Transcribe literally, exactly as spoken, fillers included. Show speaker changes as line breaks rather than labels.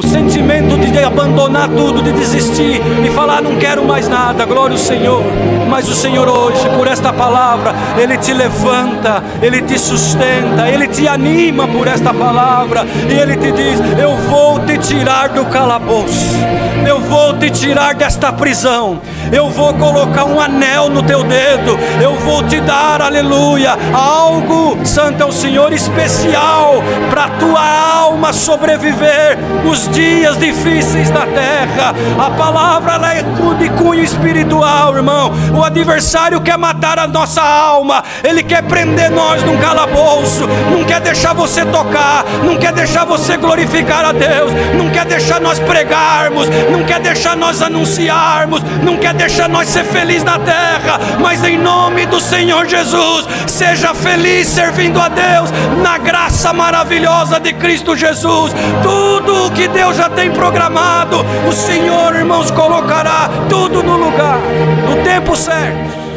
O sentimento de abandonar tudo, de desistir e falar não quero mais nada, glória ao Senhor. Mas o Senhor hoje, por esta palavra, Ele te levanta, Ele te sustenta, Ele te anima por esta palavra. E Ele te diz, eu vou te tirar do calabouço, eu vou te tirar desta prisão, eu vou colocar um anel no teu dedo, eu vou te dar, aleluia, algo, santo é o Senhor, especial para a tua alma sobreviver nos dias difíceis da terra. A palavra ela é de cunho espiritual, irmão. O adversário quer matar a nossa alma, ele quer prender nós num calabouço, não quer deixar você tocar, não quer deixar você glorificar a Deus, não quer deixar nós pregarmos, não quer deixar nós anunciarmos, não quer deixar nós ser felizes na terra. Mas em nome do Senhor Jesus, seja feliz servindo a Deus na graça maravilhosa de Cristo Jesus. Tudo o que Deus já tem programado, o Senhor, irmãos, colocará tudo no lugar, no tempo certo.